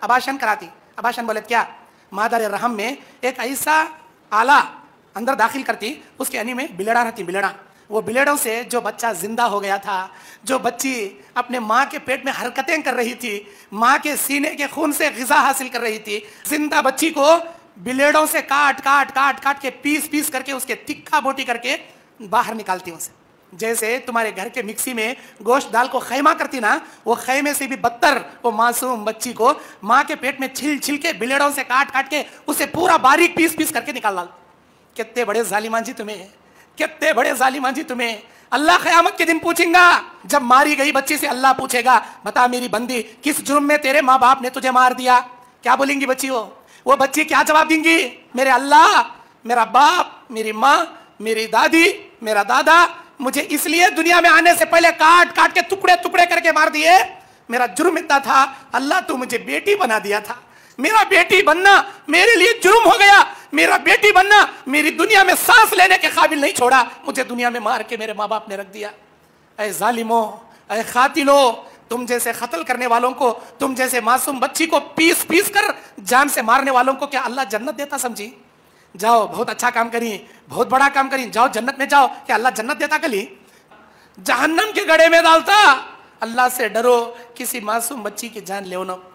अबाशन कराती। अबाशन बोले क्या? मादर रहम में एक ऐसा आला अंदर दाखिल करती, उसके यानी में बिलेड़ा रहती, बिलेड़ा। वो बिलेड़ों से जो बच्चा जिंदा हो गया था, जो बच्ची अपने माँ के पेट में हरकतें कर रही थी, माँ के सीने के खून से ग़िज़ा हासिल कर रही थी, जिंदा बच्ची को बिलेड़ों से काट काट काट काट के पीस पीस करके उसके तिक्का बोटी करके बाहर निकालती उसे। जैसे तुम्हारे घर के मिक्सी में गोश्त दाल को खैमा करती ना, वो खैमे से भी बदतर वो मासूम बच्ची को माँ के पेट में छिल छिल के बिलेड़ों से काट काट के उसे पूरा बारीक पीस पीस करके निकाल डाल। कितने बड़े जालिमान जी तुम्हें, कितने बड़े जालिमान जी तुम्हें। अल्लाह क़यामत के दिन पूछेगा, जब मारी गई बच्ची से अल्लाह पूछेगा, बता मेरी बंदी किस जुर्म में तेरे माँ बाप ने तुझे मार दिया? क्या बोलेंगी बच्ची? वो बच्ची क्या जवाब देंगी? मेरे अल्लाह, मेरा बाप, मेरी माँ, मेरी दादी, मेरा दादा मुझे इसलिए दुनिया में आने से पहले काट काट के टुकड़े टुकड़े करके मार दिए। मेरा जुर्म इतना था, अल्लाह तू मुझे बेटी बना दिया था। मेरा बेटी बनना मेरे लिए जुर्म हो गया। मेरा बेटी बनना मेरी दुनिया में सांस लेने के काबिल नहीं छोड़ा। मुझे दुनिया में मार के मेरे माँ बाप ने रख दिया। ऐ जालिमों, ऐ खातिलों, तुम जैसे कत्ल करने वालों को, तुम जैसे मासूम बच्ची को पीस पीस कर जान से मारने वालों को क्या अल्लाह जन्नत देता समझी? जाओ बहुत अच्छा काम करी, बहुत बड़ा काम करी, जाओ जन्नत में जाओ। क्या अल्लाह जन्नत देता? कली जहन्नम के गड्ढे में डालता। अल्लाह से डरो, किसी मासूम बच्ची की जान ले ना।